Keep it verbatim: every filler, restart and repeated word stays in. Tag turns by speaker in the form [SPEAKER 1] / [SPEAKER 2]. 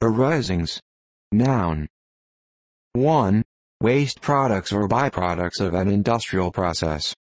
[SPEAKER 1] Arisings. Noun. one. Waste products or byproducts of an industrial process.